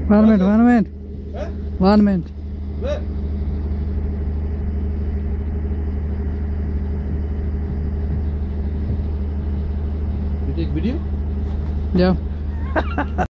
1 minute, 1 minute. Huh? 1 minute. Where? You take video? Yeah.